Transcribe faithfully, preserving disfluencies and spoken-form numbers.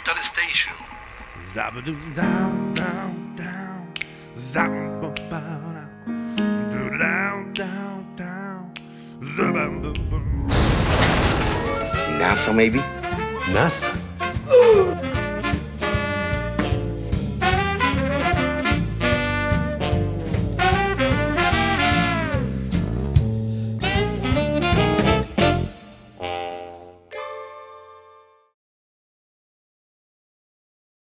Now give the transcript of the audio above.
Mental Station. Zabadoo down, down, down. Zabba-ba-da. Do-down, down, down. Zabba-ba-ba. NASA, maybe? NASA?